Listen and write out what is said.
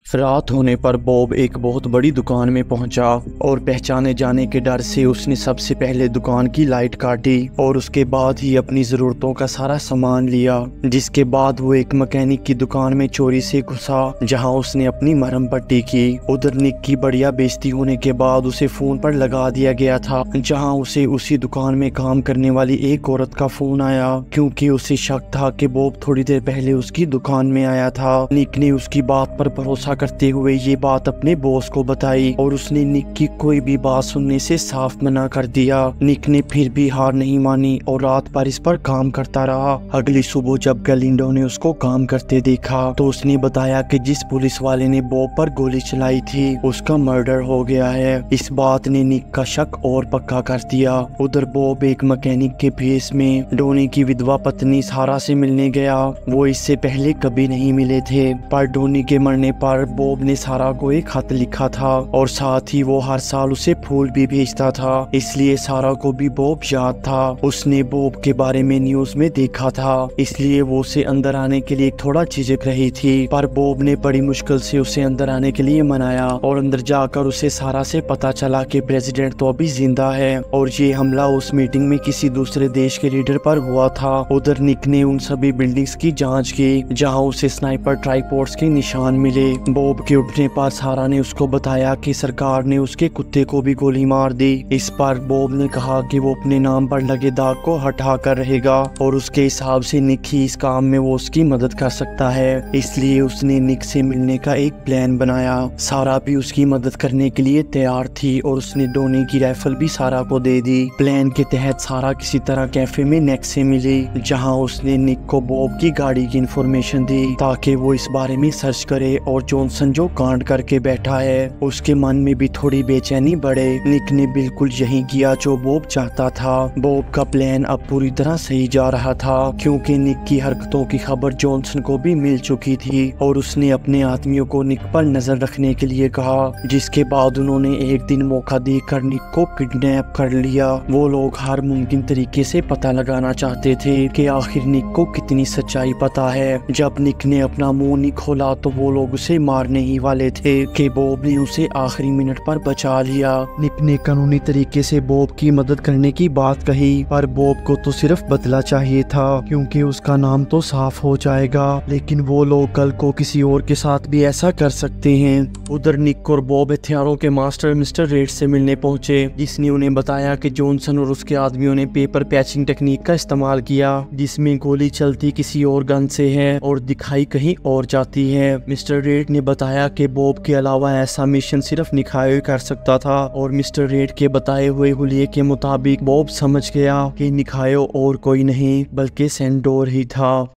रात होने पर बॉब एक बहुत बड़ी दुकान में पहुंचा और पहचाने जाने के डर से उसने सबसे पहले दुकान की लाइट काटी और उसके बाद ही अपनी ज़रूरतों का सारा सामान लिया। जिसके बाद वो एक मैकेनिक की दुकान में चोरी से घुसा जहां उसने अपनी मरहम पट्टी की। उधर निक की बढ़िया बेइज्जती होने के बाद उसे फ़ोन पर लगा दिया गया था, जहां उसे उसी दुकान में काम करने वाली एक औरत का फ़ोन आया, क्योंकि उसे शक था कि बॉब थोड़ी देर पहले उसकी दुकान में आया था। निक ने उसकी बात पर भरोसा करते हुए ये बात अपने बॉस को बताई और उसने निक की कोई भी बात सुनने से साफ मना कर दिया। निक ने फिर भी हार नहीं मानी और रात भर इस पर काम करता रहा। अगली सुबह जब गैलिंडो ने उसको काम करते देखा तो उसने बताया कि जिस पुलिस वाले ने बॉब पर गोली चलाई थी उसका मर्डर हो गया है। इस बात ने निक का शक और पक्का कर दिया। उधर बॉब एक मैकेनिक के भेस में डोनी की विधवा पत्नी सारा से मिलने गया। वो इससे पहले कभी नहीं मिले थे, पर डोनी के मरने पर बॉब ने सारा को एक खत लिखा था और साथ ही वो हर साल उसे फूल भी भेजता था, इसलिए सारा को भी बॉब याद था। उसने बॉब के बारे में न्यूज में देखा था, इसलिए वो उसे अंदर आने के लिए थोड़ा झिझक रही थी, पर बॉब ने बड़ी मुश्किल से उसे अंदर आने के लिए मनाया और अंदर जाकर उसे सारा से पता चला कि प्रेसिडेंट तो अभी जिंदा है और ये हमला उस मीटिंग में किसी दूसरे देश के लीडर पर हुआ था। उधर निक ने उन सभी बिल्डिंग्स की जांच की जहां उसे स्नाइपर ट्राइपॉड्स के निशान मिले। बॉब के उठने पर सारा ने उसको बताया कि सरकार ने उसके कुत्ते को भी गोली मार दी। इस पर बॉब ने कहा कि वो अपने नाम पर लगे दाग को हटा कर रहेगा और उसके हिसाब से निक ही इस काम में वो उसकी मदद कर सकता है, इसलिए उसने निक से मिलने का एक प्लान बनाया। सारा भी उसकी मदद करने के लिए तैयार थी और उसने डोनी की राइफल भी सारा को दे दी। प्लान के तहत सारा किसी तरह कैफे में निक से मिली जहाँ उसने निक को बॉब की गाड़ी की इंफॉर्मेशन दी ताकि वो इस बारे में सर्च करे और जॉनसन जो कांड करके बैठा है उसके मन में भी थोड़ी बेचैनी बढ़े। निक ने बिल्कुल यही किया जो बॉब चाहता था। बॉब का प्लान अब पूरी तरह सही जा रहा था, क्योंकि निक की हरकतों की खबर जॉनसन को भी मिल चुकी थी और उसने अपने आदमियों को निक पर नजर रखने के लिए कहा, जिसके बाद उन्होंने एक दिन मौका देकर निक को किडनैप कर लिया। वो लोग हर मुमकिन तरीके से पता लगाना चाहते थे कि आखिर निक को कितनी सच्चाई पता है। जब निक ने अपना मुंह नहीं खोला तो वो लोग उसे मारने ही वाले थे कि बॉब ने उसे आखिरी मिनट पर बचा लिया। निक ने कानूनी तरीके से बॉब की मदद करने की बात कही, पर बॉब को तो सिर्फ बदला चाहिए था क्योंकि उसका नाम तो साफ हो जाएगा, लेकिन वो लोग कल को किसी और के साथ भी ऐसा कर सकते हैं। उधर निक और बॉब हथियारों के मास्टर मिस्टर रेड से मिलने पहुंचे, जिसने उन्हें बताया कि जॉनसन और उसके आदमियों ने पेपर पैचिंग टेक्निक का इस्तेमाल किया, जिसमें गोली चलती किसी और गन से है और दिखाई कहीं और जाती है। मिस्टर रेड ने बताया कि बॉब के अलावा ऐसा मिशन सिर्फ निकायो कर सकता था और मिस्टर रेड के बताए हुए हुलिये के मुताबिक बॉब समझ गया कि निकायो और कोई नहीं बल्कि सेंडोर ही था।